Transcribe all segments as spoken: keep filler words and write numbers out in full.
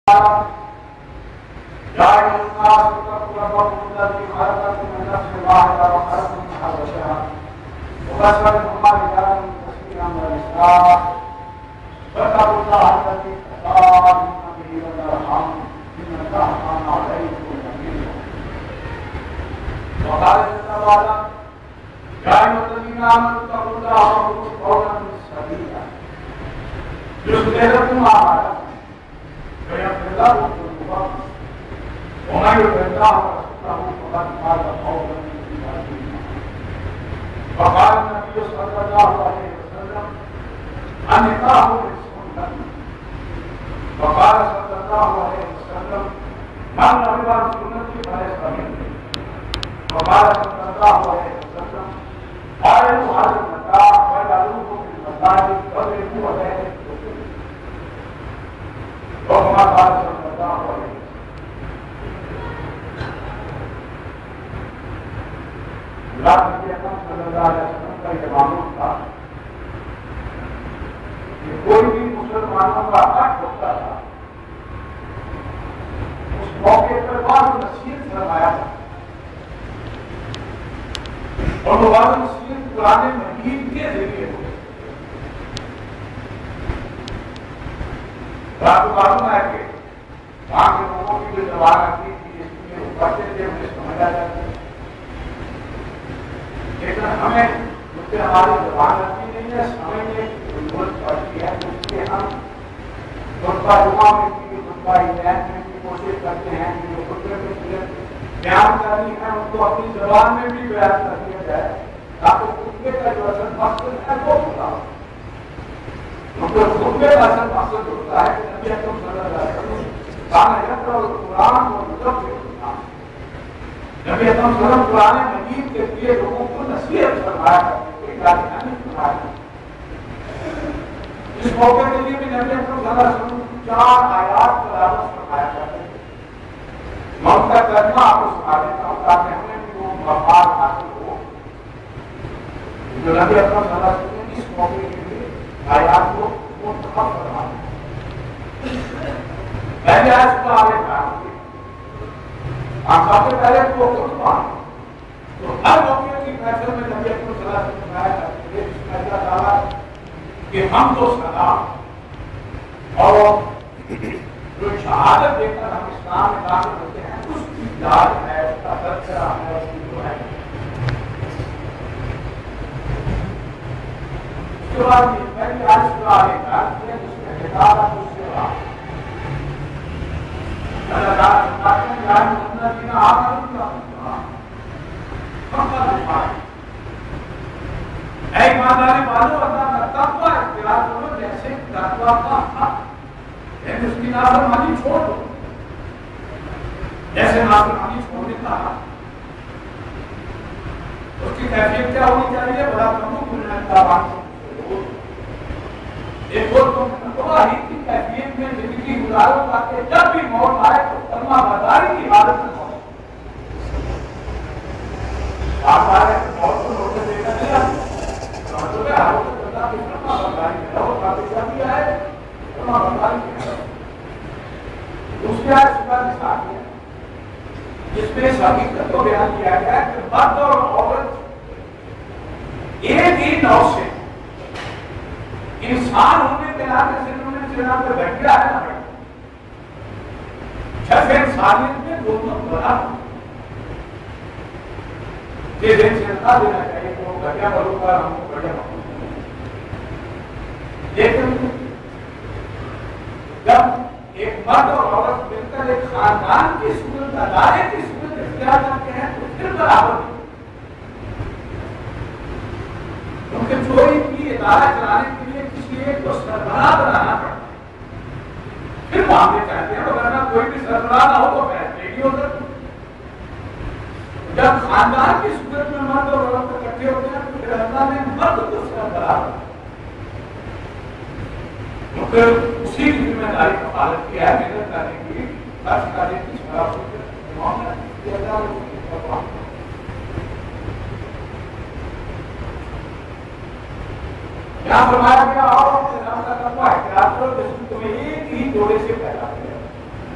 فرمایا گیا اور تمہیں ایک ہی جوڑے سے پیدا کیا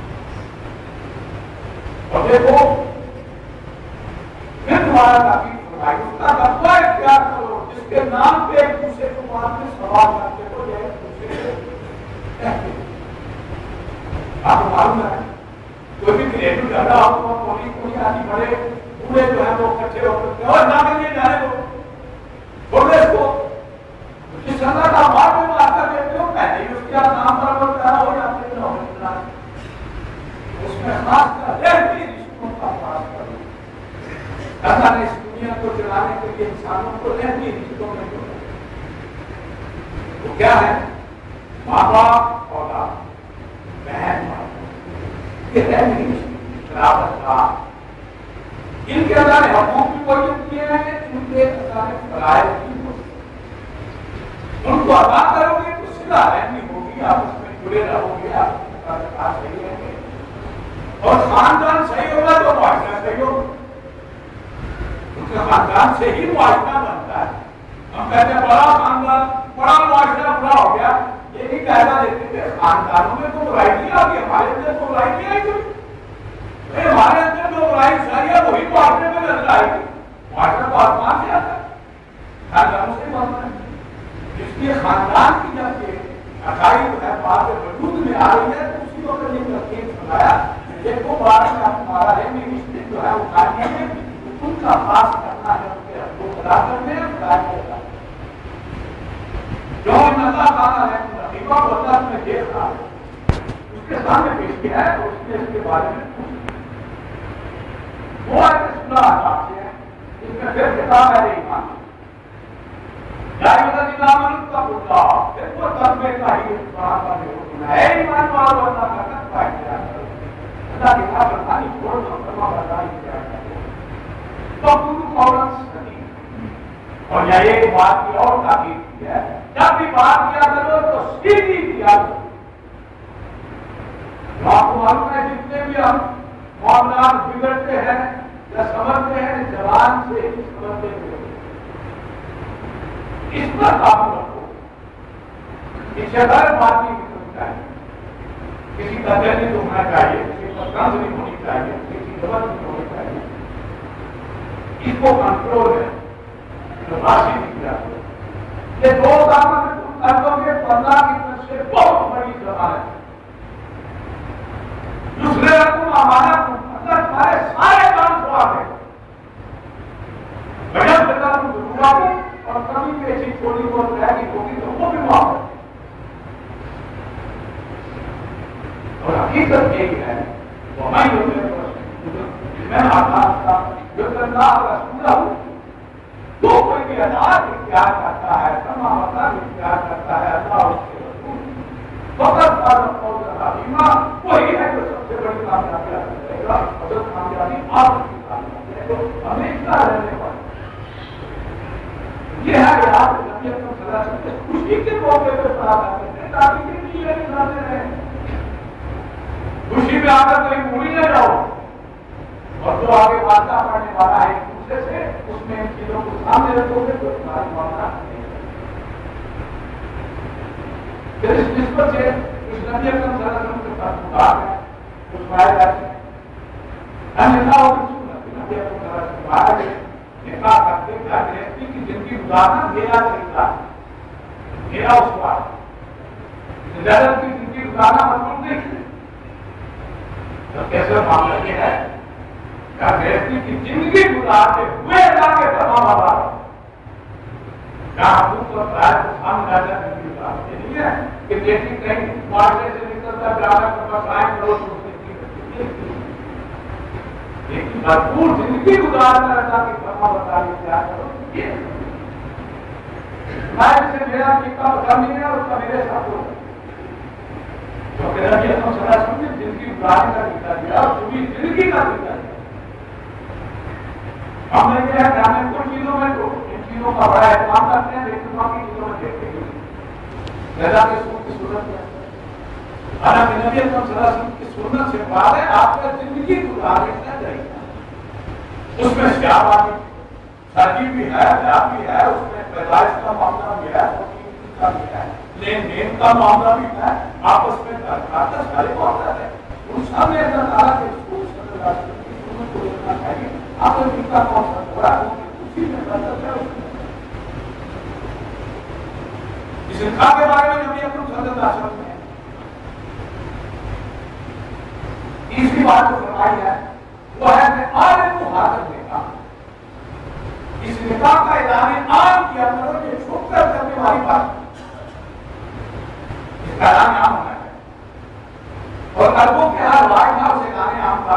اور دیکھو پھر تمہارا کافی فرمائی اس کا تقویٰ اختیار کرو جس کے نام پہ ایک دوسرے کو بعد میں سوال کرتے ہو یا ایک دوسرے کو کہتے ہو. آپ کو معلوم ہے کوئی بھی گریجویٹ زیادہ آپ کو کوئی کوئی آدمی بڑے بوڑھے جو ہیں وہ کچھے ہو کرتے ہیں اور نہ کے لیے جانے دو چھوڑ دے اس کو جس اللہ کا بعد میں واسطہ دیتے ہو پہلے ہی اس کے نام پر وہ پیدا ہو جاتے ہیں نہ اس میں خاص کر رہتی رشتوں کا خاص کر اللہ نے اس دنیا کو چلانے کے لیے انسانوں کو رہتی رشتوں میں جوڑا. وہ کیا ہے؟ ماں باپ اولاد بہن بھائی یہ رہتی رشتے برابر کا ان کے اللہ نے حقوق بھی وجود کیے ہیں ان کے اللہ نے فرائض بھی وجود ان کو ادا کرو گے تو سیدھا رہنی ہوگی آپ اس میں جڑے رہو گے آپ صحیح رہیں گے اور خاندان صحیح ہوگا تو معاشرہ صحیح ہوگا. خاندان سے ہی معاشرہ بنتا ہے. ہم کہتے ہیں بڑا خاندان بڑا معاشرہ بڑا ہو گیا یہ نہیں کہنا دیتے کہ خاندانوں میں تو برائی نہیں آ گئی ہمارے اندر تو برائی نہیں آئی کوئی ہمارے اندر جو برائی ساری ہے وہی معاشرے میں نظر آئے گی. معاشرہ تو آسمان سے آتا ہے خاندانوں سے بنتا ہے جس کی خاندان کی جب یہ عقائد ہے بات وجود میں آ رہی ہے تو اسی وقت یہ ترکیب سنایا دیکھو بات میں ہمارا ہے میری رشتے جو ہے وہ کھانے میں ان کا خاص کرنا ہے ان کے حقوق ادا کرنے ہیں خدای ادا جو اللہ تعالیٰ ہے رقیبہ کو اللہ میں دیکھ رہا ہے اس کے سامنے پیش کیا ہے اور اس نے اس کے بارے میں وہ ہے کہ سنا آپ سے اس میں پھر کتاب ہے ایمان جائے اللہ نظام کا بلّہ پھر وہ تربے کا ہی بڑا کا بھی حکم ہے ایمان والو اللہ کا تقویٰ اختیار کرو اللہ کی بات بتانی چھوڑ دو فرما برداری اختیار کرو تو پورو قولاً سدید اور یا ایک بات کی اور تاکید کی ہے جب بھی بات کیا کرو تو سیدھی کیا کرو. آپ کو معلوم ہے جتنے بھی ہم معاملات بگڑتے ہیں یا سمجھتے ہیں زبان سے ہی سمجھتے ہیں اس پر قابو رکھو. اس سے غیر بات نہیں کرنی چاہیے کسی کا دل نہیں دکھنا چاہیے کسی کا طنز نہیں ہونی چاہیے کسی غلط نہیں ہونی چاہیے. اس کو کنٹرول ہے جو باشی نہیں کیا یہ دو کاموں میں تم کر دو گے اللہ کی طرف سے بہت بڑی زبان ہے. دوسرے رقم ہمارا اللہ تمہارے سارے کام چھوڑا دے بجٹ بتا تم ضرور آؤ اور کبھی بھی ایسی چھوٹی بہت رہ گی ہوگی تو وہ بھی معاف ہے. اور حقیقت یہی ہے وہ میں میں آتا جو کرنا رسول ہوں تو کوئی بھی ادار اختیار کرتا ہے تمام ادار اختیار کرتا ہے اللہ اس کے رسول فقط تعلق وہی ہے جو سب سے بڑی کامیابی رہے گا. اصل کامیابی آپ کی کامیابی ہے جو ہمیشہ رہنے والی یہ ہے کہ آپ نبی اکرم صلی اللہ علیہ وسلم خوشی کے موقع پہ پڑھا کرتے ہیں تاکہ یہ نہیں ہے کہ ساتھ رہیں خوشی میں آ کر کہیں بھولی نہ جاؤ اور جو آگے واقعہ پڑھنے والا ہے ایک دوسرے سے اس میں ان چیزوں کو سامنے رکھو گے تو تمہاری معاملہ نہیں ہے. پھر اس نسبت سے اس نبی اکرم صلی اللہ علیہ وسلم کے ساتھ مقام ہے کچھ پائے جاتے ہیں ہم نکاح ہو کچھ نبی اکرم صلی اللہ علیہ وسلم آئے گئے نکاح کرتے کیا گرہستی کی زندگی گزارنا میرا طریقہ میرا اسوار زیادت کی زندگی گزارنا مطلب نہیں ہے. تو کیسے معاملہ یہ ہے کہ گرہستی کی زندگی گزارتے ہوئے جا کے تمام آباد جہاں حقوق اور فرائض کو سامنے لا کر زندگی گزارتے نہیں ہے کہ بیٹی کہیں معاشرے سے نکلتا جا کر مسائل کرو تو لیکن بھرپور زندگی گزارنا رہتا کہ فرما برداری کیا کرو یہ میں سے میرا طریقہ پسند نہیں ہے اور اس کا میرے ساتھ ہو کیونکہ نبی اکرم صلی اللہ علیہ وسلم نے زندگی گزارنے کا طریقہ دیا اور پوری زندگی کا طریقہ دیا. ہم نے یہ ہے کہ ہمیں کچھ چیزوں میں تو ان چیزوں کا بڑا اہتمام کرتے ہیں لیکن باقی چیزوں میں دیکھتے ہیں پیدا کے سور کی صورت ہے حالانکہ نبی اکرم صلی اللہ علیہ وسلم کی سنت سے بعد ہے آپ کا زندگی گزارنے کا طریقہ اس میں سیاہ بانی سرجی بھی ہے لاب بھی ہے اس میں پیدائش کا معاملہ بھی ہے کا بھی ہے لین دین کا معاملہ بھی ہے آپس میں درخواست سارے معاملہ ہے ان سب میں اللہ تعالیٰ کے رسول صلی اللہ علیہ وسلم کا کون سا ہوا اسی میں بدل ہے. اس انکار کے بارے میں نبی اکرم صلی اللہ علیہ وسلم نے تیسری بات جو فرمائی ہے وہ ہے کہ عالم کو حاضر دیکھا. اس نکاح کا اعلان عام کیا کرو یہ چھپ کر کرنے والی بات اس کا اعلان عام ہونا ہے. اور اربوں کے ہر وائٹ ہاؤس اعلان عام تھا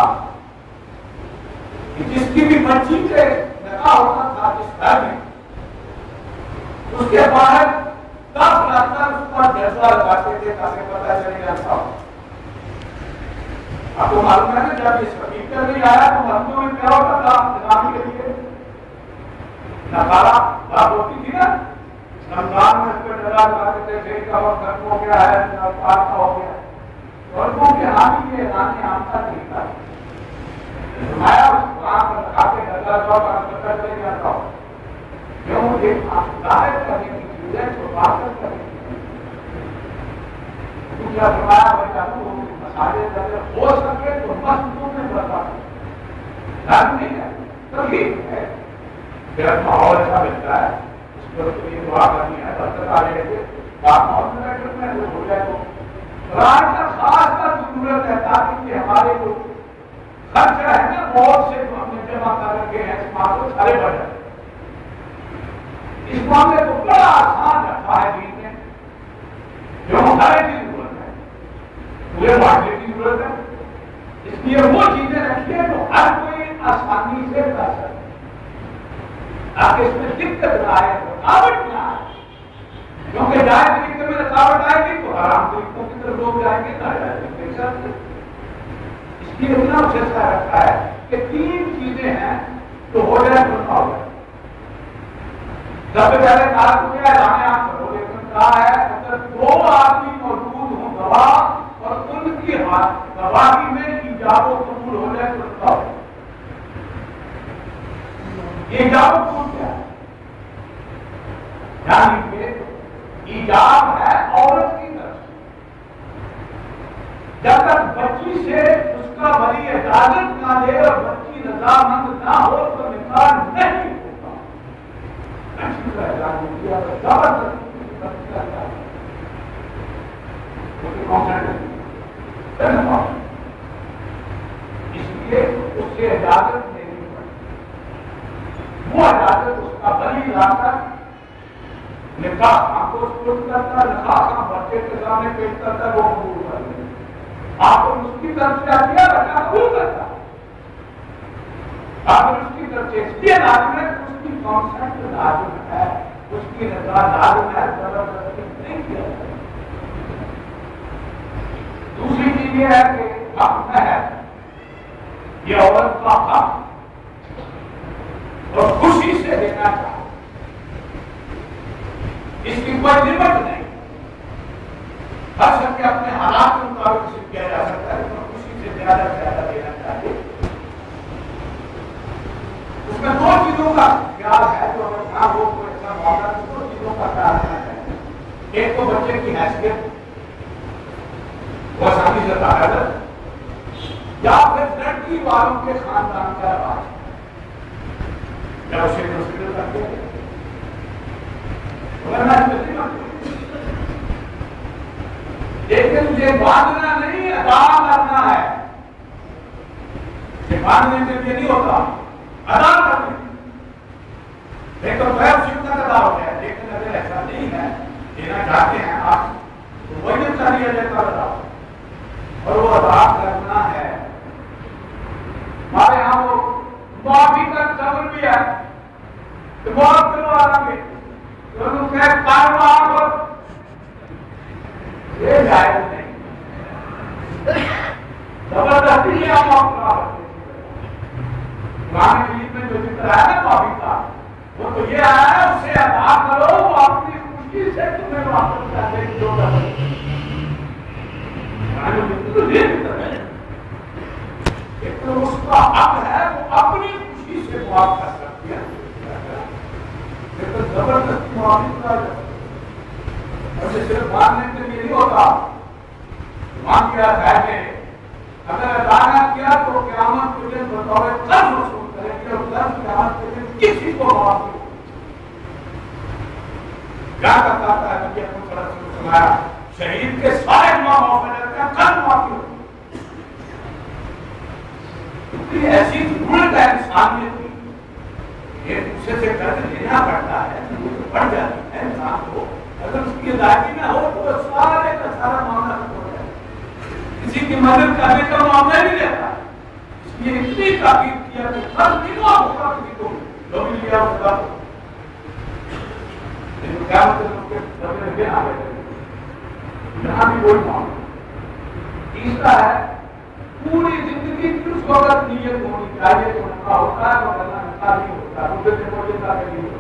کہ جس کی بھی بچی کے نکاح ہوتا تھا جس گھر میں اس کے باہر دس لاکھ اس پر جذبہ لگاتے تھے تاکہ پتہ چلے جاتا ہو. آپ کو معلوم ہے نا جب اس حقیقت نہیں آیا تو مرموں میں کیا ہوتا تھا نظامی کے لیے نکالا بات ہوتی تھی نا رمضان میں اس پہ ڈرا لگاتے تھے شیخ کا وقت ختم ہو گیا ہے پار کا ہو گیا ورگوں کے حامی یہ اعلان عام کا نہیں تھا. فرمایا وہاں پر رکھا کے ڈرا جاؤ کا پتہ چلے جاتا ہو کیوں یہ ظاہر کرنے کی چیز ہے تو بات کرنے کی کیا فرمایا بھائی چاہوں مسالے اگر ہو سکے تو مسجدوں میں برپا کریں نہیں ہے تبھی ہے پھر ماحول ایسا ملتا ہے اس پر تو یہ دعا کرنی ہے برکت آ جائے گی بات ماحول میں بیٹھ میں ہو جائے تو قرآن کا خاص کر ضرورت ہے تاکہ کہ ہمارے جو خرچ ہے نا بہت سے جو ہم نے جمع کر رکھے ہیں اس معاملے کو سارے بڑھ جائے. اس معاملے کو بڑا آسان رکھا ہے دین نے جو ہمارے کی ضرورت ہے پورے معاشرے کی ضرورت ہے. اس لیے وہ چیزیں رکھیے جو ہر کوئی آسانی سے کر سکے تاکہ اس میں دقت نہ آئے رکاوٹ نہ آئے کیونکہ جائز طریقے میں رکاوٹ آئے گی تو حرام طریقوں کی طرف لوگ جائیں گے نہ جائز طریقے سے. اس لیے اتنا فیصلہ رکھا ہے کہ تین چیزیں ہیں تو ہو جائے تو نہ ہو جائے. سب سے پہلے کہا تو کیا جانے آپ کرو لیکن کہا ہے اگر دو آدمی موجود ہوں گواہ اور ان کی گواہی میں ایجاب و قبول ہو جائے تو نہ ہو جائے. یہ ایجاب و قبول کیا ہے؟ یعنی کہ ایجاب ہے عورت کی طرف سے جب تک بچی سے اس کا ولی اجازت نہ دے اور بچی رضامند نہ ہو تو نکاح نہیں ہوتا. اس لیے اس سے اجازت دینی پڑی. وہ اجازت اس کا ولی لا کر نکاح آپ کو سپرد کرتا نکاح کا بچے کے سامنے پیش کرتا وہ قبول کر لیں. آپ کو اس کی طرف سے آ گیا بچہ قبول کرتا آپ اس کی طرف سے اس لیے لازم ہے اس کی کانسیپٹ لازم ہے اس کی رضا لازم ہے زبردستی نہیں کیا جائے. دوسری چیز یہ ہے کہ حق ہے یہ عورت کا حق اور خوشی سے دینا چاہے اس کی کوئی لمٹ نہیں. ہر سب کے اپنے حالات کے مطابق اسے کیا جا سکتا ہے اور خوشی سے زیادہ سے زیادہ دینا چاہیے. اس میں دو چیزوں کا خیال ہے جو اگر نہ ہو تو ایسا معاملہ دو چیزوں کا خیال رکھنا چاہیے. ایک تو بچے کی حیثیت وہ آسانی سے ظاہر ہے یا پھر لڑکی والوں کے خاندان کا رواج کیا اسے کنسیڈر کرتے ہیں لیکن یہ باندھنا نہیں ادا کرنا ہے. یہ باندھنے سے یہ نہیں ہوتا ادا کرنے لیکن غیر شکر ادا ہو گیا. لیکن اگر ایسا نہیں ہے دینا چاہتے ہیں آپ تو وہی چاہیے لیتا ادا اور وہ ادا کرنا ہے. ہمارے یہاں وہ معافی کا صبر بھی ہے تو معاف کروا دیں گے تو کہ کاروبار یہ جائز نہیں زبردستی یہ آپ معاف کرا سکتے. قرآن مجید میں جو ذکر ہے نا معافی کا وہ تو یہ آیا ہے اسے ادا کرو وہ اپنی خوشی سے تمہیں واپس کر دے گی جو کر ایک تو اس کا حق ہے وہ اپنی خوشی سے معاف کر سکتی ہے لیکن زبردستی معافی کر اور صرف ماننے سے یہ نہیں ہوتا. مان کیا ہے کہ اگر ادا نہ کیا تو قیامت کے دن بطور قرض وصول کرے گی اور قرض کیا قیامت کے دن کسی کو معاف نہیں ہوگی. کیا کرتا ہے نبی اکرم صلی اللہ علیہ وسلم نے فرمایا شہید کے سارے گناہ معاف ہو جاتے ہیں, کل معافی ہوتی ہے. ایسی ضرورت ہے انسانیت کی, ایک دوسرے سے قرض لینا پڑتا ہے, بڑھ جاتی ہے انسان کو. اگر اس کی ادائیگی نہ ہو تو سارے کا سارا معاملہ ختم ہو جائے, کسی کی مدد کرنے کا معاملہ نہیں رہتا. اس لیے اتنی تاکید کیا کہ قرض نہیں معاف ہوگا کسی کو, جو بھی لیا ہوگا قیامت کے دن یہاں بھی کوئی معاملہ. تیسرا ہے پوری زندگی کی اس وقت نیت ہونی چاہیے کہ نکاح ہوتا ہے مگر نکاح نہیں ہوتا, مدت سے موجودہ نہیں ہوتا.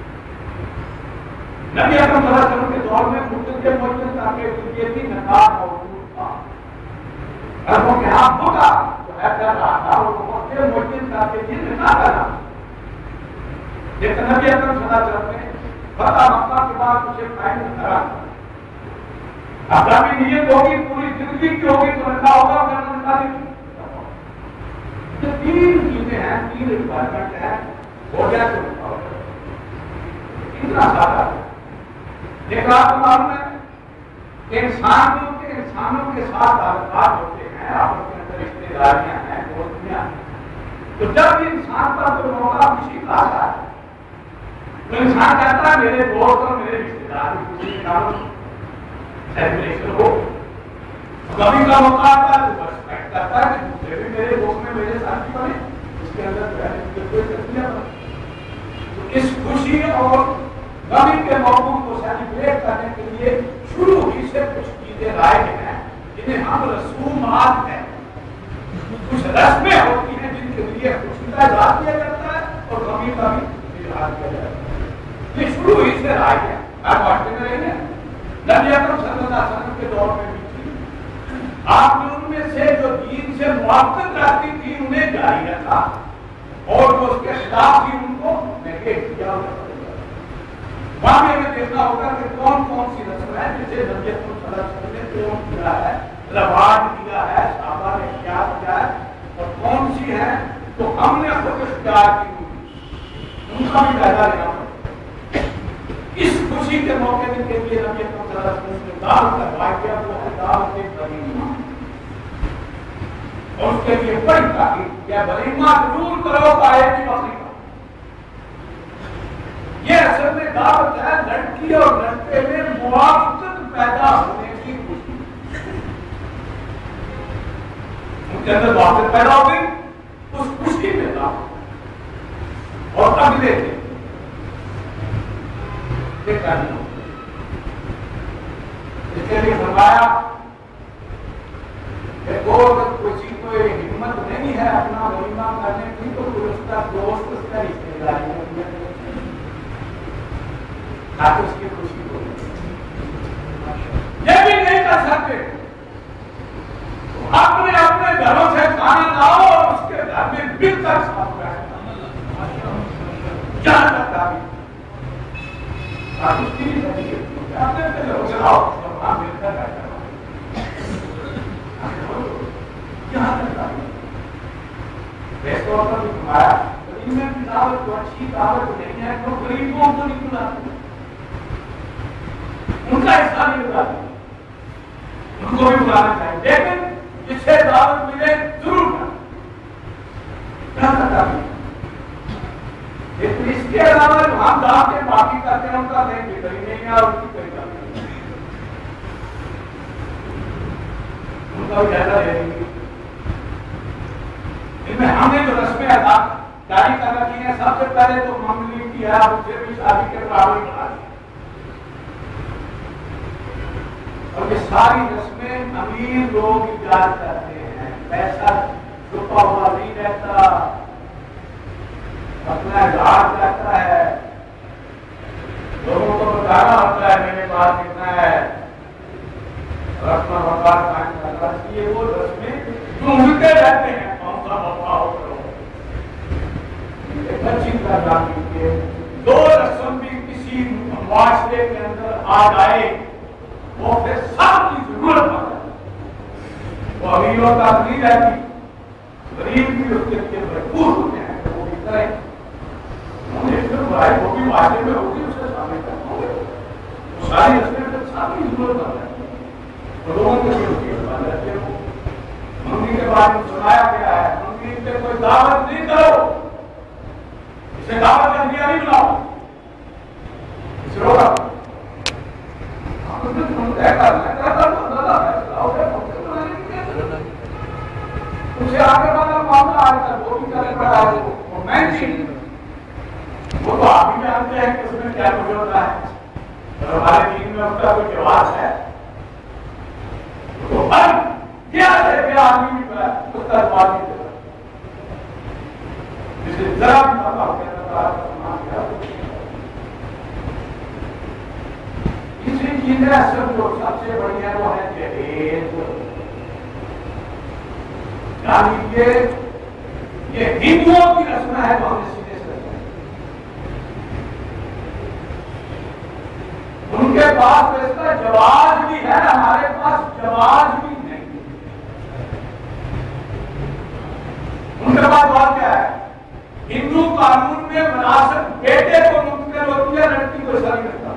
نبی اکرم صلی اللہ علیہ وسلم کے دور میں مدت سے موجودہ کے یہ بھی نکاح موجود تھا. عربوں کے ہاں ہوتا جو ہے کر رہا تھا وہ مدت سے موجودہ کے یہ نکاح کرنا. لیکن نبی اکرم صلی اللہ علیہ وسلم نے فتح مکہ کے بعد اسے قائم کرا. اب جب نیت ہوگی پوری زندگی کی ہوگی تو نکاح ہوگا, اگر نکاح نہیں. تین چیزیں ہیں, تین ریکوائرمنٹ ہیں, ہو جائے تو نکاح ہوگا. اتنا سادہ ہے. ایک آپ کو معلوم ہے انسانوں کے انسانوں کے ساتھ تعلقات ہوتے ہیں, آپس کے اندر رشتے داریاں ہیں, دوستیاں ہیں. تو جب انسان کا کوئی موقع خوشی کا آتا ہے تو انسان کہتا ہے میرے دوست اور میرے رشتے دار خوشی کے نام سیلیبریشن ہو. کبھی کا موقع آتا ہے تو ریسپیکٹ کرتا ہے کہ دوسرے بھی میرے دوست میں میرے ساتھی بنے, اس کے اندر کوئی تبدیلیاں بنے. تو اس خوشی اور غمی کے موقع کو سیلیبریٹ کرنے کے لیے شروع ہی سے کچھ چیزیں رائے ہیں جنہیں ہم رسومات ہیں, کچھ رسمیں ہوتی ہیں جن کے لیے خوشی کا اظہار کیا جاتا ہے اور غمی کا بھی اظہار کیا جاتا ہے. یہ شروع ہی سے رائے ہے. آپ پڑھتے میں رہی ہیں نبی اکرم صلی اللہ علیہ وسلم کے دور میں بھی تھی. آپ نے ان میں سے جو دین سے موافقت رکھتی تھی انہیں جاری رکھا اور جو اس کے خلاف تھی ان کو نیگیٹ کیا. وہاں میں ہمیں دیکھنا ہوگا کہ کون کون سی رسم ہے جسے نبی اکرم صلی اللہ علیہ وسلم نے کون کیا ہے, رواج دیا ہے, صحابہ نے اختیار کیا ہے, اور کون سی ہے تو ہم نے خود اختیار کی, ان کا بھی فائدہ لینا پڑتا. اس خوشی کے موقع کے لیے نبی اکرم صلی اللہ علیہ وسلم نے دعوت کا واقعہ وہ ہے دعوت ولیمہ, اور اس کے لیے بڑی تاکید کیا ولیمہ ضرور کرو پائے کی بکری کا. یہ اصل میں دعوت ہے لڑکی اور لڑکے میں موافقت پیدا ہونے کی خوشی. ان کے اندر موافقت پیدا ہو گئی, اس خوشی میں دعوت. اور اگلے دن اس کے لیے فرمایا کہ کسی کو ہمت نہیں ہے اپنا ولیمہ کرنے کی تو کوئی اس کا دوست اس کا رشتے داری تاکہ اس کی خوشی ہو. یہ بھی نہیں کر سکتے اپنے اپنے گھروں سے کھانا لاؤ اور اس کے گھر میں مل کر ساتھ بیٹھنا جہاں تک بھی غریبوں کو نہیں بلاتے, ان کا حصہ نہیں بلاتے, ان کو بھی بلانا چاہیے, لیکن جسے دعوت ملے ضرور کرنا. لیکن اس کے علاوہ جو ہم دعوت کے باقی کرتے ہیں ان کا نہیں بگڑی نہیں ہے اور ان کی کوئی بات نہیں, ان کا بھی جائزہ لے لیں گے. ان میں ہم نے جو رسمیں ادا جاری کر رکھی ہیں سب سے پہلے تو معاملے کی ہے اسے بھی شادی کے برابر بنا دی, اور یہ ساری رسمیں امیر لوگ ایجاد کرتے ہیں, پیسہ چھپا ہوا نہیں رہتا, اپنا اظہار کرتا ہے, لوگوں کو بتانا ہوتا ہے میرے پاس کتنا ہے, رسم وقار قائم کرتا ہے. یہ وہ رسمیں جو ملتے رہتے ہیں, کون سا موقع ہو کرو ایک اچھی طرح کی دو رسم بھی کسی معاشرے کے اندر آ جائے وہ پھر سب کی ضرورت پڑتا ہے. وہ امیروں کا نہیں رہتی, غریب بھی اس کے لیے مجبور ہوتے ہیں کہ وہ بھی کریں. برائی ہوگی معاشرے میں ہوگی اسے شامل کرنا ہوگا. وہ ساری رسمیں ساری ضرورت بن رہی ہے لوگوں کے لیے بن رہتے ہو. منگنی کے بارے میں سنایا گیا ہے منگنی پہ کوئی دعوت نہیں کرو, اسے دعوت کا ذریعہ نہیں بناؤ, اسے روکا اسے آگے والا معاملہ آج تک وہ بھی کرنے پڑا ہے. وہ میں چیز وہ تو آپ ہی جانتے ہیں کہ اس میں کیا کچھ ہوتا ہے. اگر ہمارے دین میں اس کا کوئی جواز ہے تو ہر کیا ہے کہ آدمی بھی اس کا جواز نہیں دیتا, جسے ذرا بھی پتا ہو کہ اسی چیزیں سب جو سب سے بڑی ہے وہ ہے جہیز. یعنی یہ یہ ہندوؤں کی رسم ہے جو ہم نے سیدھے سے رکھا ہے. ان کے پاس اس کا جواز بھی ہے, ہمارے پاس جواز بھی نہیں. ان کے پاس جواز کیا ہے؟ ہندو قانون میں مناسب بیٹے کو منتقل ہوتی ہے, لڑکی کو ایسا نہیں کرتا.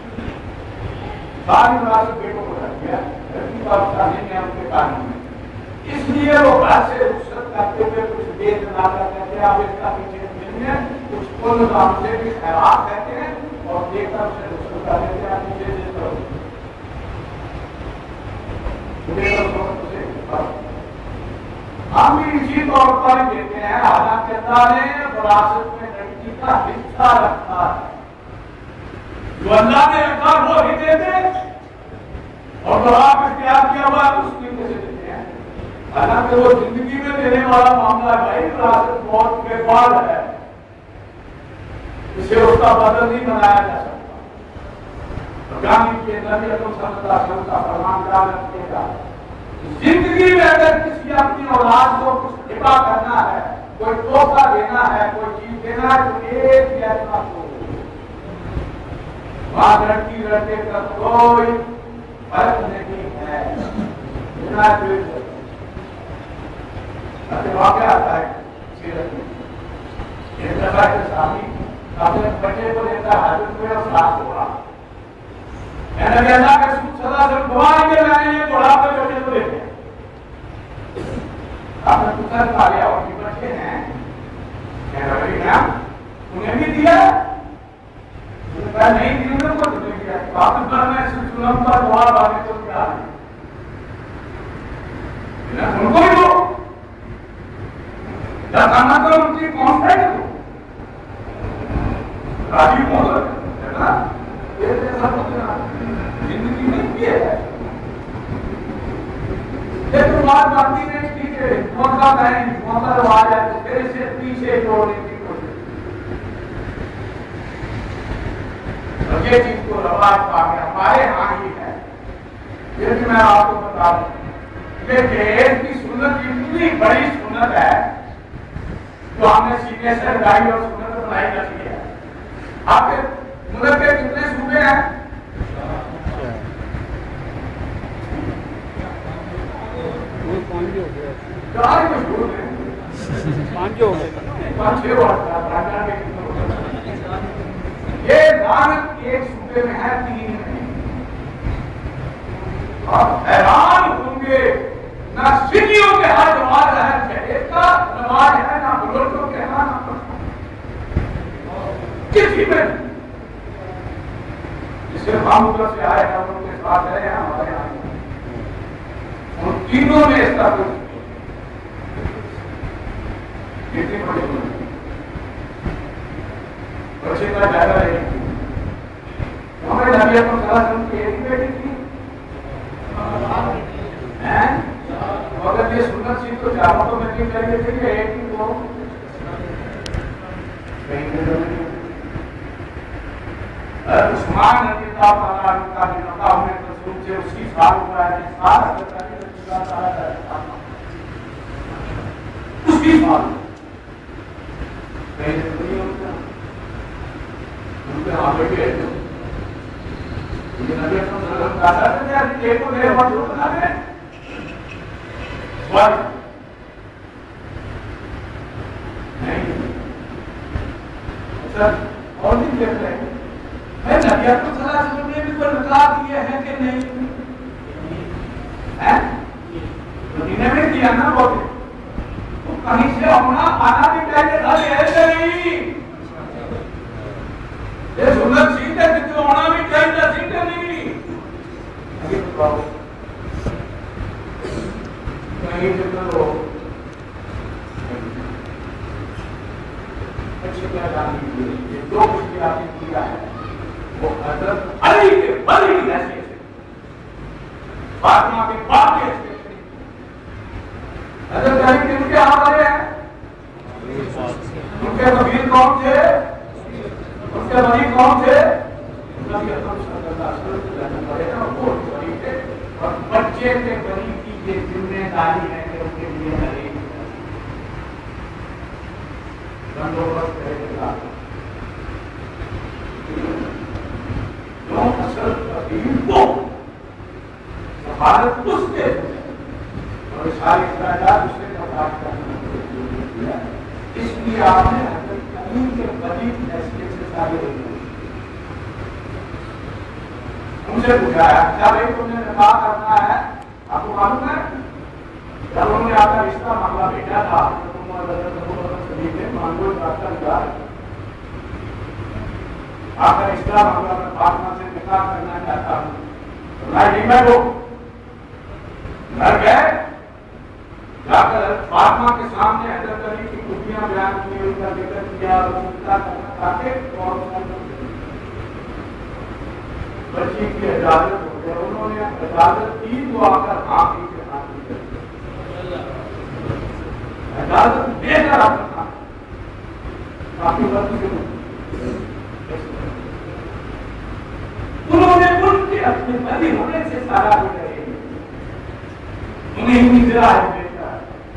ساری مناسب بیٹوں کو رکھ دیا, لڑکی کا نہیں ہے ان کے قانون میں. اس لیے وہ گھر سے رخصت کرتے ہوئے کچھ بے نہ کرتے ہیں, آپ اس کا پیچھے نہیں ہے, کچھ کو نظام سے بھی خیرات کہتے ہیں اور ایک طرف سے رخصت کر دیتے ہیں پیچھے سے طرف. ہم بھی اسی طور پر دیتے ہیں, حالانکہ اللہ نے وراثت میں لڑکی کا حصہ رکھا ہے. جو اللہ نے رکھا وہ ہی دیتے اور جو آپ اختیار کیا ہوا اس کی وجہ سے دیتے ہیں. حالانکہ وہ زندگی میں دینے والا معاملہ بھائی وراثت بہت بے فال ہے, اسے اس کا بدل نہیں بنایا جا سکتا. کے نبی اکرم صلی اللہ علیہ وسلم کا فرمان کیا رکھے گا, زندگی میں اگر کسی اپنی اولاد کو کچھ ہبہ کرنا ہے, کوئی تحفہ دینا ہے, کوئی چیز دینا ہے تو ایک ہی ایسا کو وہاں لڑکی لڑکے کا کوئی فرق نہیں ہے. واقعہ آتا ہے سیرت میں, ایک دفعہ کے ساتھی اپنے بچے کو لے کر حاضر ہوئے اور ساتھ ہوا. میں نے اللہ کے رسول صلی اللہ علیہ وسلم گواہ کے میں نے یہ بڑھا کر بچے کو لے گیا. آپ نے پوچھا کھا لیا اور بھی بچے ہیں, میں نے کہا انہیں بھی دیا, نہیں دیا کو نہیں دیا. آپ نے میں سلم کا جواب آنے کو کیا ان کو بھی دو, جب کھانا کرو ان کی کون ہے کہ راجی کون ہے نا, زندگی میں کی ہے. لیکن بات باقی نہیں کی کہ کون سا کہیں کون سا رواج ہے تو پھر سے پیچھے جوڑنے کی کوشش. یہ چیز کو رواج پا کے ہمارے ہاں ہی ہے. یہ بھی میں آپ کو بتا دوں کہ جہیز کی سنت اتنی بڑی سنت ہے جو ہم نے سینے سے لگائی اور سنت بنائی رکھی ہے. آپ کے ملک کے کتنے صوبے ہیں؟ چار مشہور ہیں, پانچ ہو گئے, پانچ چھ یہ لعنت ایک صوبے میں ہے, تین میں. آپ حیران ہوں گے, نہ سکھیوں کے ہاں جواز ہے جہیز کا رواج ہے, نہ بزرگوں کے ہاں, کسی میں جسے ہم ادھر سے آئے ہیں ان کے ساتھ رہے ہیں ہمارے یہاں, ان تینوں میں اس کا کچھ کتنی بڑی بچے کا زیادہ رہے. ہمیں نبی اکرم صلی اللہ علیہ وسلم کی ایک ہی بیٹی تھی, مگر یہ سنت سی تو چاروں کو میں کیوں چاہیے تھے کہ ایک ہی دو عثمان رضی اللہ تعالیٰ عنہ کا بھی مقام میں رسول سے اسی سال ہوا ہے, سال اسی سال پہلے تو نہیں ہوتا ان کے ہاں بیٹھے یہ نبی اکرم صلی اللہ علیہ وسلم کہتا ہے کہ ایک کو میرے مطلوب بنا دیں نہیں. سر اور نہیں دیکھ رہے ہیں میں نبی اکرم صلی اللہ علیہ وسلم نے بھی کوئی نکات دیے ہیں کہ نہیں ہے مدینے میں کیا نا بولے تو کہیں سے ہونا آنا بھی چاہیے تھا ایسے نہیں یہ سنت سیٹ ہے کہ ہونا بھی چاہیے تھا سیٹ نہیں ابھی بتاؤ کہیں سے کرو اچھی کیا جانتی ہے یہ دو کچھ بھی آپ نے کیا ہے وہ حضرت علی کے بڑی حیثیت سے فاطمہ کے باپ کی حیثیت سے حضرت علی کے ان کے حوالے ہیں ان کے وکیل کون تھے ان کے ولی کون تھے نبی اکرم صلی اللہ علیہ وسلم وہ ولی تھے اور بچے کے ولی کی یہ ذمہ داری ہے کہ ان کے لیے ہر ایک بندوبست کرے گا جو اصل وکیل کو سفارت اس کے اور ساری اخراجات اس سے کفارت کرنا اس لیے آپ نے حضرت علی کے ولی کی حیثیت سے شادی ہوئی ان سے پوچھا ہے کیا بھائی تم نے نکاح کرنا ہے آپ کو معلوم ہے جب انہوں نے آپ کا رشتہ معاملہ بھیجا تھا تم حضرت ابو بکر صدیق نے مانگو رابطہ نکاح آپ کا رشتہ معاملہ میں فاطمہ سے نکاح کرنا چاہتا ہوں میں نہیں میں وہ گھر گئے جا کر فاطمہ کے سامنے حضرت علی کی خوبیاں بیان کی ان کا ذکر کیا اور نکاح کرنا چاہتے اور بچی کی اجازت ہو گئی انہوں نے اجازت دی تو آ کر آپ ہی کے ہاتھ اجازت دے کر آپ کا کافی وقت سے انہوں نے ان کے اپنے بلی ہونے سے سارا ہو گئے انہیں ہی ذرا ہے بیٹا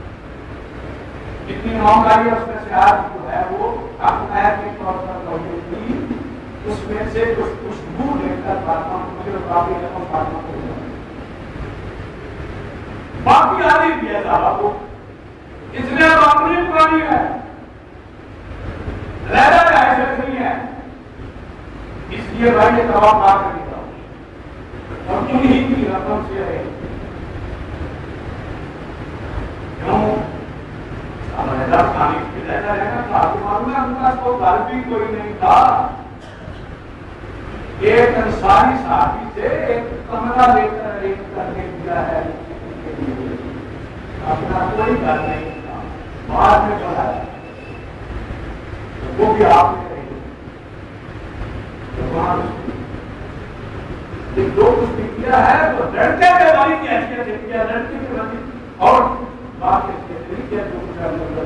جتنی مہنگائی ہے اس میں سے آج جو ہے وہ اپنا ہے کہ طور پر موجود تھی اس میں سے کچھ خوشبو لے کر فاطمہ مجھے کافی رقم فاطمہ کو باقی آدھی بھی ہے صاحب کو اس نے اب اپنی پرانی ہے لیرہ ایسے نہیں ہے اس لیے بھائی یہ طواف آ کر دیتا ہوں اور انہی کی رقم سے رہے کیوں اب حضرت خانی کی لیرہ رہنا تھا آپ کو معلوم ہے ان کا تو گھر بھی کوئی نہیں تھا ایک انصاری صحابی سے ایک کمرہ لے کر ارینج کر کے دیا ہے اپنا کوئی گھر نہیں تھا بعد میں پڑھا ہے وہ بھی آپ نے کہی جو کچھ بھی کیا ہے وہ لڑکے کے والی کی حیثیت سے کیا لڑکی کے والی اور بات حیثیت نہیں کیا جو کچھ اندر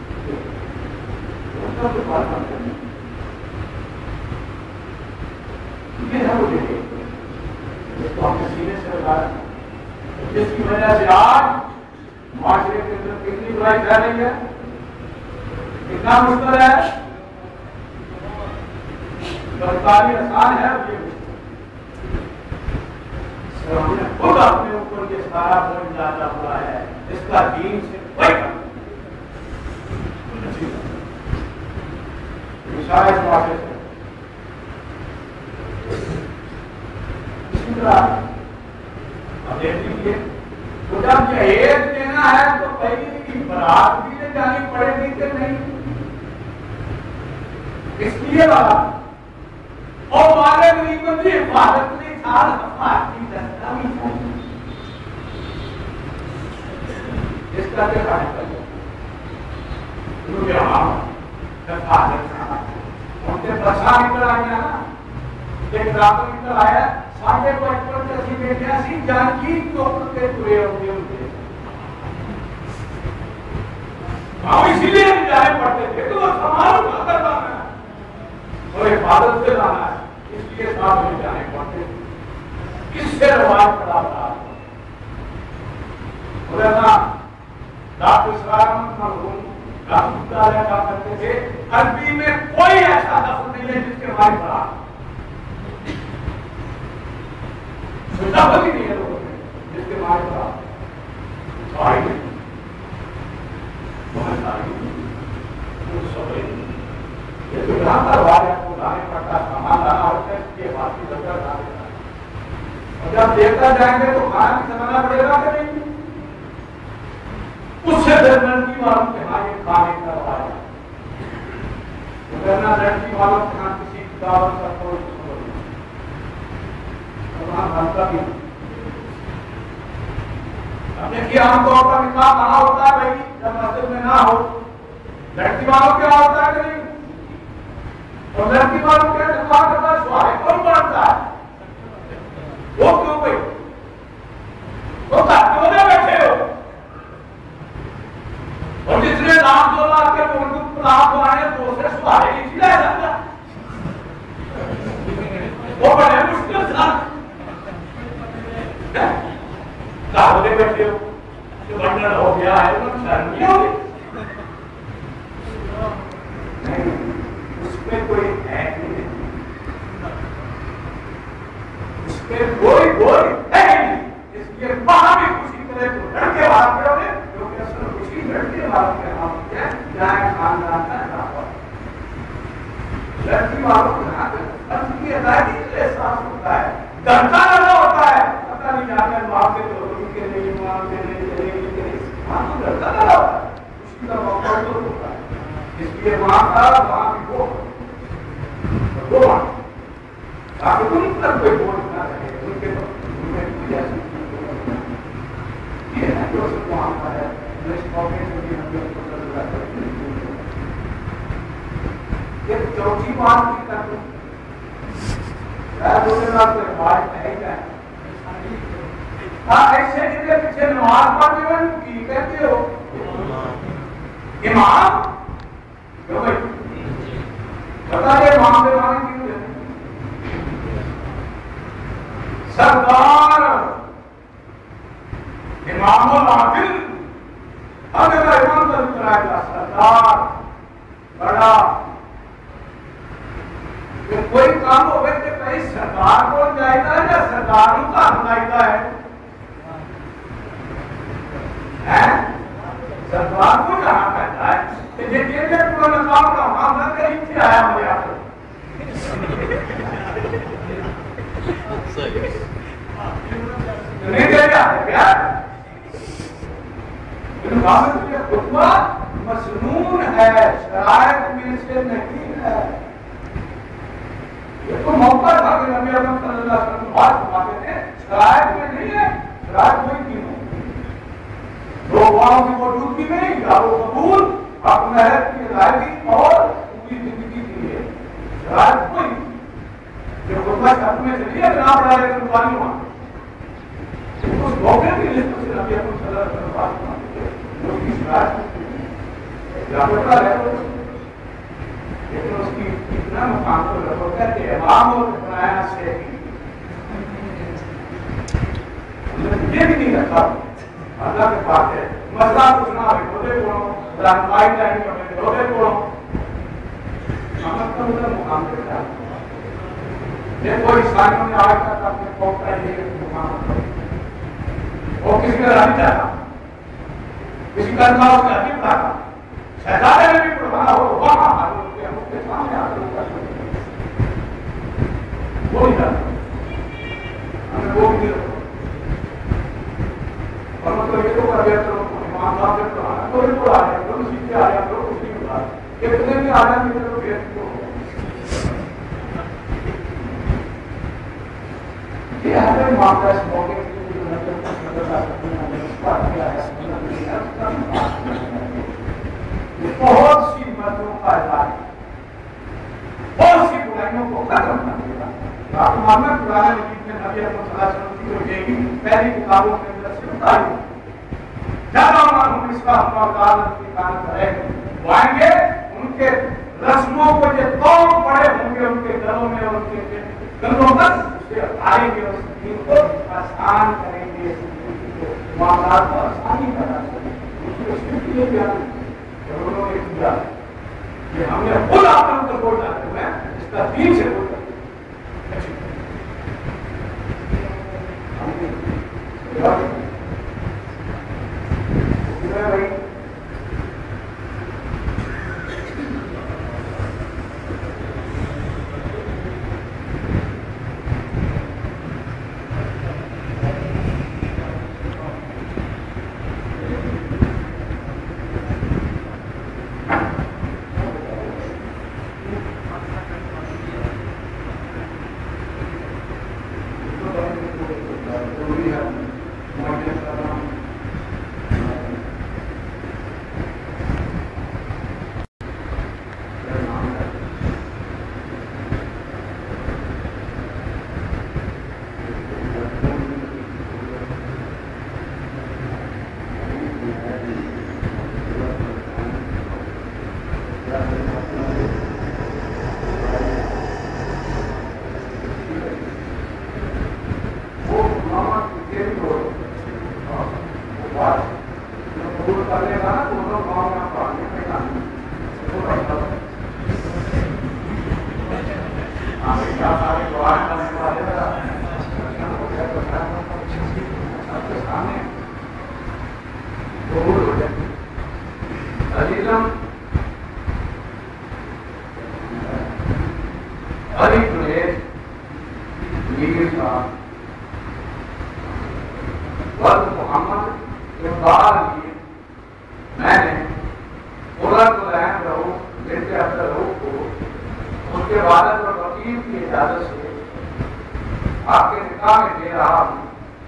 اس کا تو بات کرنی یہ ہے وہ دیکھیں اس کو ہم نے سینے سے بتایا جس کی وجہ سے آج معاشرے کے اندر کتنی برائی پھیل رہی ہے کتنا مشکل ہے گرفتاری آسان ہے یہ ہم نے خود اپنے اوپر یہ سارا بوجھ ڈالا ہوا ہے اس کا دین سے کوئی اشارہ اس معاشرے سے اسی طرح اب دیکھ لیجیے تو جب جہیز دینا ہے تو پہلی برات بھی لے جانی پڑے گی کہ نہیں اس لیے والا اور والے غریبوں کی حفاظت میں سال افراد کی دستاویز ہے اس کا کیا کام کرے کیونکہ ہم حفاظت ان کے بچا نکل آئے نا ایک رابطہ نکل آیا ساڑھے پچپن جیسی بیٹیاں سی جان کی چوکر کے پورے ہوتے ہوتے ہم اسی لیے جانے پڑتے تھے تو وہ سامان اٹھا کر لانا ہے اور حفاظت سے لانا ہے اس لیے ساتھ میں جانے پڑتے کس سے روایت پڑا تھا مولانا ڈاکٹر اسرار احمد مرحوم ڈاکٹر علیہ کہا کرتے تھے عربی میں کوئی ایسا لفظ نہیں ہے جس کے بارے پڑا لفظ ہی نہیں ہے لوگوں میں جس کے بارے پڑا سواری نہیں بہت ساری یہ تو یہاں پر والے کو لانے پڑتا سامان لانا ہوتا ہے اس کی بات کی ضرورت آ جاتا ہے اور جب دیکھتا جائیں گے تو کھانا بھی سمجھنا پڑے گا کہ نہیں اس سے لڑکی والوں کے ہاں یہ کھانے کا رواج ہے لڑکی والوں کے ہاں کسی دعوت کا کوئی خبر نہیں اور وہاں بنتا بھی اب دیکھیے عام طور پر نکاح کہاں ہوتا ہے بھائی جب مسجد میں نہ ہو لڑکی والوں کیا ہوتا ہے کہ نہیں اور لڑکی والوں کیا نکاح کرتا ہے سوائے کون بنتا ہے وہ کیوں بھائی وہ کیوں نہ بیٹھے ہو اور جس نے لاکھ دو لاکھ کے ملک کو لاکھ بنانے دوسرے سوارے نہیں چلا جاتا وہ بڑے مشکل تھا کہاں بیٹھے ہو جو بندر ہو گیا ہے وہ شرم نہیں ہوگی اس میں کوئی ہے نہیں اس میں کوئی کوئی ہے نہیں اس لیے وہاں بھی خوشی کرے تو لڑکے باہر پڑے ہوئے کیونکہ اصل خوشی لڑکے والوں کے ہاں ہوتی ہے جہاں خاندان کا دعوت لڑکی والوں کے ہاں فرض کی ادائیگی کا احساس ہوتا ہے ڈرتا لگا ہوتا ہے پتہ نہیں جا کر وہاں پہ تو ان کے لیے وہاں کے لیے چلے گی چلے وہاں تو ڈرتا لگا ہوتا ہے خوشی کا موقع تو ہوتا ہے اس لیے وہاں کا وہاں بھی وہ وہ وہاں تاکہ ان پر کوئی بول نہ رہے ان کے ان میں کوئی ایسی یہ ہے جو سب وہاں کا ہے اس موقع سے بھی ہم لوگ کو ضرورت ہے ایک چوتھی بات کی کر دوں دوسرے بات کوئی بات ہے کیا ہاں ایسے جتنے پیچھے نماز پڑھ رہے ہو کی کہتے ہو امام کیوں بھائی بتا دے امام کے معنی کیوں دیتے سردار امام العادل اگر امام کا ذکر آئے گا سردار بڑا کہ کوئی کام ہوئے کہ کہیں سردار کو جائیدہ ہے یا سرداروں کا جائیدہ ہے سردار کو جہاں کہتا ہے کہ یہ کہ پورا نظام کا معاملہ کہیں سے آیا ہو یا نہیں دے جا ہے کیا یہ خطبہ مسنون ہے شرائط میں سے نہیں ہے یہ تو موقع تھا کہ نبی اکرم صلی اللہ علیہ وسلم بات فرماتے تھے شرائط میں نہیں ہے شرائط کوئی تینوں دو گواہوں کی موجودگی میں یا وہ قبول آپ محرم کی ادائیگی اور پوری زندگی کی ہے شرائط کوئی جو خطبہ شرط میں سے نہیں ہے بنا پڑا ہے کہ بخاری وہاں اس موقع کی لسٹ سے نبی اکرم صلی اللہ علیہ وسلم بات فرماتے تھے جو کی شرائط یا بتا رہے لیکن اس کی اتنا مقام کو رکھو کہتے ہیں امام اور بنایا سے یہ بھی نہیں رکھا اللہ کے پاس ہے مسئلہ پوچھنا ہے روزے پڑھو رہنمائی چاہیے ہمیں روزے پڑھو ہمیں تو ادھر مقام پہ کیا یہ کوئی عیسائیوں نے آج تک اپنے قوم کا یہ مقام وہ کسی کا نہیں چاہتا کسی کا نہ اس نے عجیب رکھا شہزادے نے بھی پڑھانا ہو وہاں حضرت کے ہم کے سامنے حاضر کر وہ نہیں جاتا ہمیں وہ بھی رکھو اور مطلب یہ تو کر دیا کرو امام صاحب سے پڑھانا تو بھی پڑھا دیا کرو اسی سے آ جا کرو اسی میں پڑھا یہ کتنے بھی آ جائیں گے تو پھر تو یہ ہمیں معاملہ اس موقع کے لیے جو نظر کو نظر آ سکتے ہیں ہمیں اس کا کیا ہے بہت سی مردوں کا علاج بہت سی برائیوں کو ختم کر دے گا آپ معاملہ قرآن مجید میں نبی اکرم صلی اللہ علیہ وسلم کی جو یہ پہلی کتابوں کے اندر سے اتاری زیادہ معلوم اس کا اپنا عدالت کی کام کرے وہ آئیں گے ان کے رسموں کو یہ توڑ پڑے ہوں گے ان کے گلوں میں اور ان کے گلوں تک اسے آئیں گے اس دین کو آسان کریں گے معاملات کو آسانی کرا سکیں اس کے لیے کیا انہوں نے کیا کہ ہم نے خود آپ نے تو بول جاتے ہوئے اس کا دین سے بول جاتے عزیزم علی جنید میر صاحب ورد محمد اقبال کی میں نے قرۃ العین رؤوف بنت عبد الرؤوف کو اس کے والد اور وکیل کی اجازت سے آپ کے نکاح میں دے رہا ہوں۔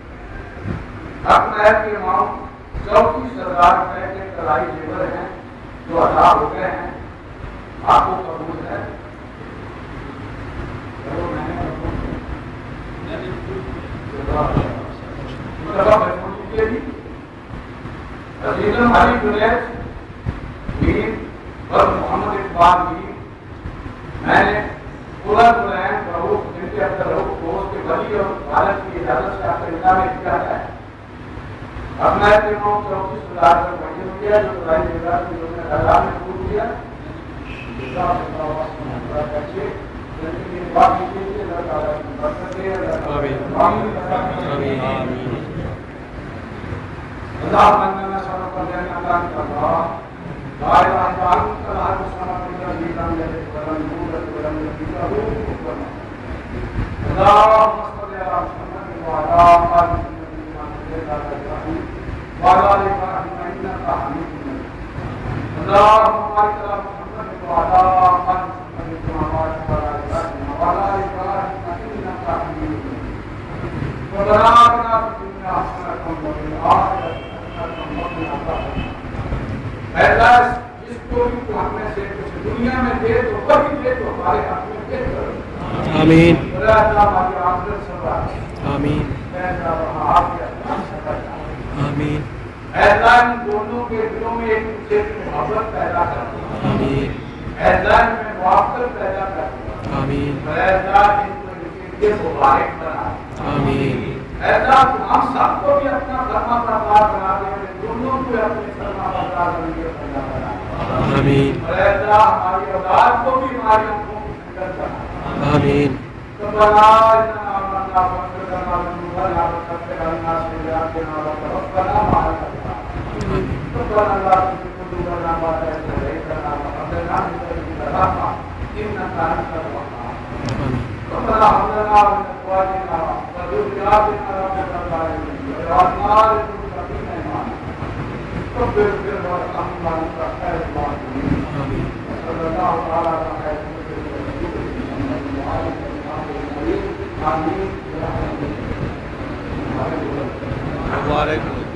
حق محل کے امام چوتیس ہزار روپے کے کلائی زیور ہیں جو ادا ہو گئے ہیں، آپ کو قبول ہے؟ عزیزم علی جنید میر ورد محمد اقبال میر، میں نے قرۃ العین رؤوف بنت عبد الرؤوف کو اس کے ولی اور والد کی اجازت سے آپ کے نکاح میں کیا ہے۔ اب میں کے امام چوتیس ہزار کا مہین کیا جو کلائی زیور کی لوگوں نے ہزار میں پور کیا۔ جس کو بھی تو ہم میں سے کچھ دنیا میں دے تو وہی دے تو ہمارے ہاتھ میں دے کرو۔ آمین۔ آمین۔ آمین۔ اے اللہ ان دونوں کے دلوں میں ایک دوسرے کی محبت پیدا کر۔ آمین۔ اے اللہ ان میں موافقت پیدا کر۔ آمین۔ اے اللہ ان کو ان کے مبارک بنا۔ آمین۔ اے اللہ تو ہم سب کو بھی اپنا فرما بردار بنا دے، دونوں کو اپنے فرما بردار بن کے پیدا بنا۔ آمین۔ اے اللہ ہماری اولاد کو بھی ہماری آنکھوں کو فکر بنا۔ آمین۔ ربنا اننا آمنا فاغفر لنا ذنوبنا وكفر عنا سيئاتنا وتوفنا مع الابرار۔ ربنا لا تزغ قلوبنا بعد إذ هديتنا وهب لنا من لدنك رحمة إنك أنت الوهاب۔ ربنا هب لنا من أزواجنا وذرياتنا قرة أعين واجعلنا للمتقين إماما۔ رب اغفر وارحم وأنت خير الراحمين۔ صلى الله تعالى على خير آمین۔